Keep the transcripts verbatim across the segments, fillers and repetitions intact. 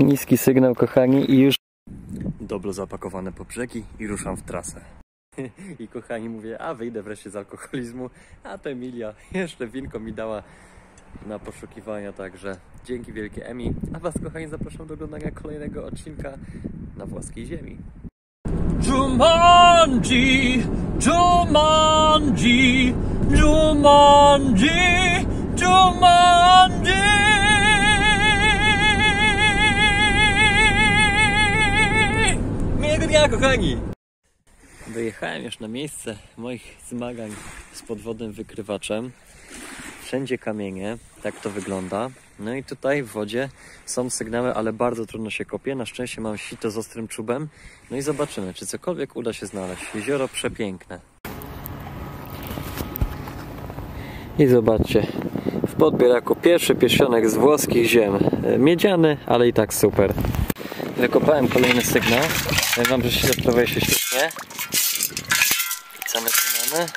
Niski sygnał, kochani, i już dobro zapakowane po brzegi i ruszam w trasę. I kochani, mówię, a wyjdę wreszcie z alkoholizmu, a to Emilia jeszcze winko mi dała na poszukiwania, także dzięki wielkie Emi, a was, kochani, zapraszam do oglądania kolejnego odcinka na włoskiej ziemi. Jumanji, Jumanji, Jumanji, Jumanji. Miłego dnia, kochani! Dojechałem już na miejsce moich zmagań z podwodnym wykrywaczem. Wszędzie kamienie, tak to wygląda. No i tutaj w wodzie są sygnały, ale bardzo trudno się kopie. Na szczęście mam sito z ostrym czubem. No i zobaczymy, czy cokolwiek uda się znaleźć. Jezioro przepiękne. I zobaczcie, w podbieraku pierwszy pierścionek z włoskich ziem. Miedziany, ale i tak super. Wykopałem kolejny sygnał. Ja wam, że się sprawuje się świetnie. I co my tu mamy?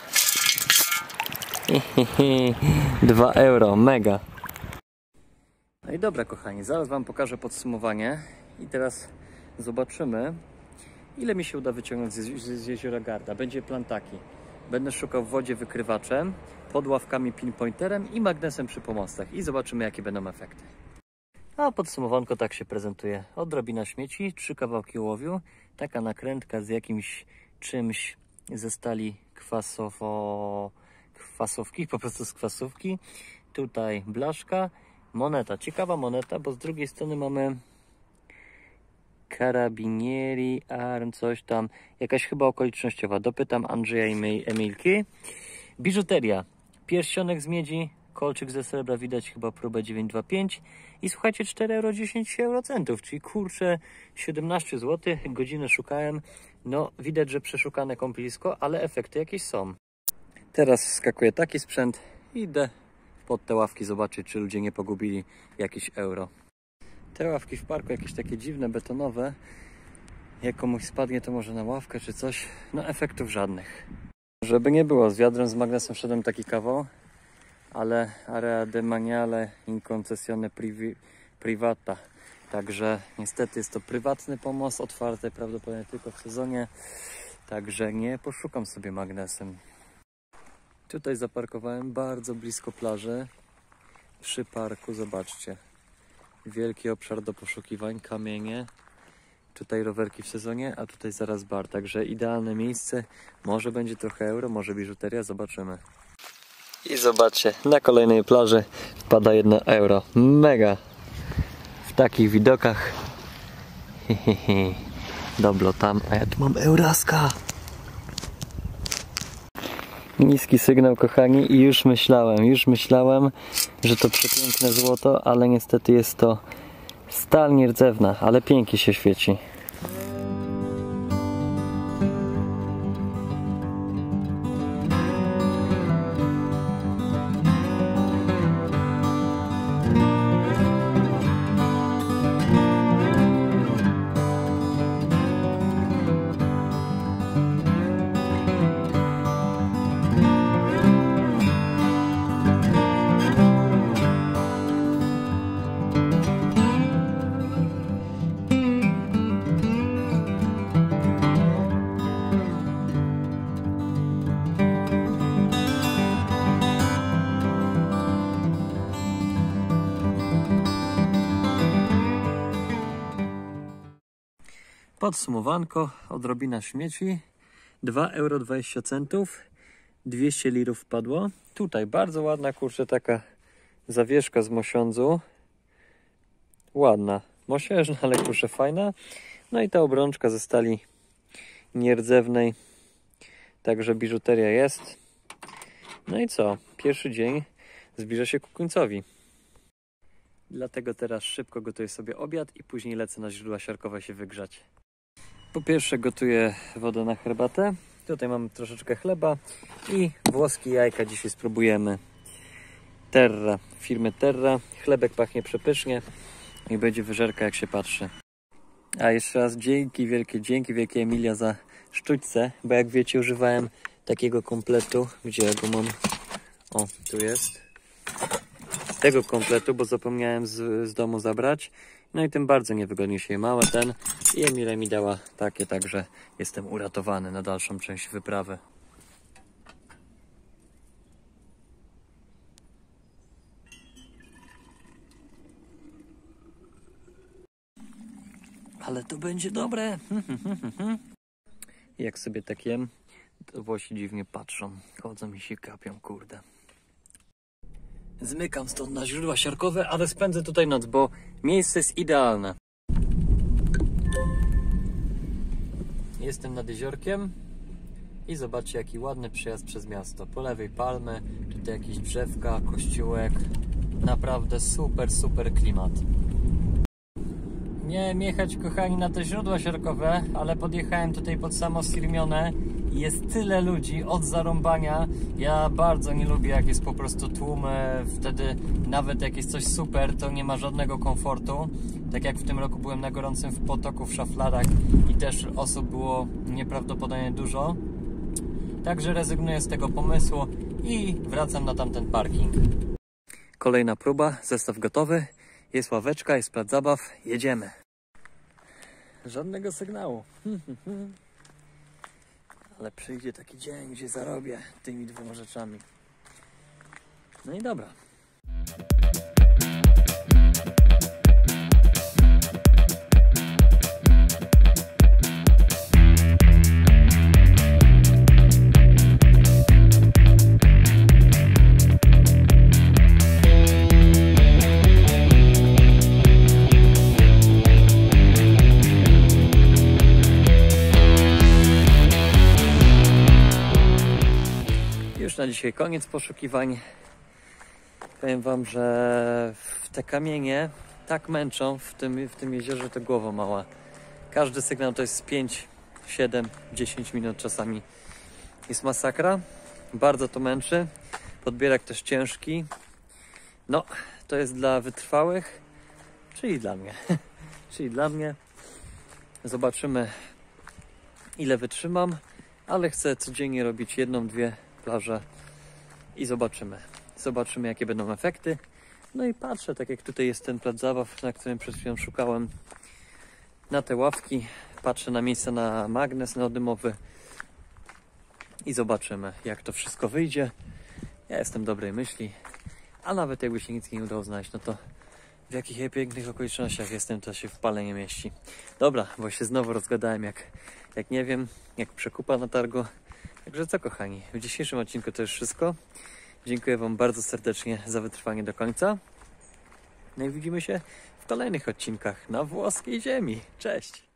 dwa euro, mega. No i dobra, kochani, zaraz wam pokażę podsumowanie i teraz zobaczymy, ile mi się uda wyciągnąć z, z, z jeziora Garda. Będzie plan taki: będę szukał w wodzie wykrywaczem, pod ławkami pinpointerem i magnesem przy pomostach i zobaczymy, jakie będą efekty. A podsumowanko tak się prezentuje. Odrobina śmieci, trzy kawałki ołowiu, taka nakrętka z jakimś czymś ze stali kwasowo... kwasówki, po prostu z kwasówki. Tutaj blaszka, moneta, ciekawa moneta, bo z drugiej strony mamy Carabinieri, arm, coś tam, jakaś chyba okolicznościowa. Dopytam Andrzeja i Emilki. Biżuteria, pierścionek z miedzi, kolczyk ze srebra, widać chyba próbę dziewięć dwa pięć i słuchajcie, cztery euro dziesięć eurocentów, czyli kurczę siedemnaście złotych, godzinę szukałem. No widać, że przeszukane kąpielisko, ale efekty jakieś są. Teraz wskakuje taki sprzęt i idę pod te ławki zobaczyć, czy ludzie nie pogubili jakieś euro. Te ławki w parku jakieś takie dziwne, betonowe. Jak komuś spadnie, to może na ławkę czy coś. No efektów żadnych. Żeby nie było, z wiadrem z magnesem szedłem taki kawał, ale area demaniale in concessione privi, privata. Także niestety jest to prywatny pomost, otwarty prawdopodobnie tylko w sezonie. Także nie poszukam sobie magnesem. Tutaj zaparkowałem bardzo blisko plaży, przy parku, zobaczcie. Wielki obszar do poszukiwań, kamienie. Tutaj rowerki w sezonie, a tutaj zaraz bar, także idealne miejsce. Może będzie trochę euro, może biżuteria, zobaczymy. I zobaczcie, na kolejnej plaży wpada jedno euro. Mega! W takich widokach. Hihihi. Dobro tam, a ja tu mam euraska. Niski sygnał, kochani, i już myślałem, już myślałem, że to przepiękne złoto, ale niestety jest to stal nierdzewna, ale pięknie się świeci. Podsumowanko, odrobina śmieci, dwa euro dwadzieścia centów, dwieście lirów wpadło. Tutaj bardzo ładna, kurczę, taka zawieszka z mosiądzu. Ładna, mosiężna, ale kurczę fajna. No i ta obrączka ze stali nierdzewnej. Także biżuteria jest. No i co? Pierwszy dzień zbliża się ku końcowi. Dlatego teraz szybko gotuję sobie obiad i później lecę na źródła siarkowe się wygrzać. Po pierwsze gotuję wodę na herbatę. Tutaj mam troszeczkę chleba i włoskie jajka dzisiaj spróbujemy. Terra, firmy Terra. Chlebek pachnie przepysznie i będzie wyżerka, jak się patrzy. A jeszcze raz dzięki wielkie, dzięki wielkie Emilia za sztućce, bo jak wiecie używałem takiego kompletu, gdzie ja go mam, o tu jest, tego kompletu, bo zapomniałem z, z domu zabrać No i tym bardzo niewygodnie się je małe ten. I Emilia mi dała takie, także jestem uratowany na dalszą część wyprawy. Ale to będzie dobre. Jak sobie tak jem, to włosi dziwnie patrzą. Chodzą i się kapią, kurde. Zmykam stąd na źródła siarkowe, ale spędzę tutaj noc, bo miejsce jest idealne. Jestem nad jeziorkiem i zobaczcie, jaki ładny przejazd przez miasto. Po lewej palmy, tutaj jakieś drzewka, kościółek. Naprawdę super, super klimat. Miałem jechać, kochani, na te źródła siarkowe, ale podjechałem tutaj pod samo Sirmione i jest tyle ludzi od zarąbania. Ja bardzo nie lubię, jak jest po prostu tłum, wtedy nawet jak jest coś super, to nie ma żadnego komfortu. Tak jak w tym roku byłem na gorącym w potoku w Szaflarach i też osób było nieprawdopodobnie dużo. Także rezygnuję z tego pomysłu i wracam na tamten parking. Kolejna próba, zestaw gotowy. Jest ławeczka, jest plac zabaw, jedziemy. Żadnego sygnału. Ale przyjdzie taki dzień, gdzie zarobię tymi dwoma rzeczami. No i dobra. Na dzisiaj koniec poszukiwań. Powiem wam, że te kamienie tak męczą w tym, w tym jeziorze, to głowa mała. Każdy sygnał to jest pięć, siedem, dziesięć minut czasami. Jest masakra. Bardzo to męczy. Podbierak też ciężki. No, to jest dla wytrwałych, czyli dla mnie. czyli dla mnie. Zobaczymy, ile wytrzymam, ale chcę codziennie robić jedną, dwie plaże i zobaczymy. Zobaczymy, jakie będą efekty. No i patrzę, tak jak tutaj jest ten plac zabaw, na którym przed chwilą szukałem, na te ławki. Patrzę na miejsce na magnes neodymowy i zobaczymy, jak to wszystko wyjdzie. Ja jestem dobrej myśli, a nawet jakby się nic nie udało znaleźć, no to w jakich pięknych okolicznościach jestem, to się w pale nie mieści. Dobra, bo się znowu rozgadałem jak, jak nie wiem, jak przekupa na targu. Także co, kochani, w dzisiejszym odcinku to już wszystko. Dziękuję wam bardzo serdecznie za wytrwanie do końca. No i widzimy się w kolejnych odcinkach na włoskiej ziemi. Cześć!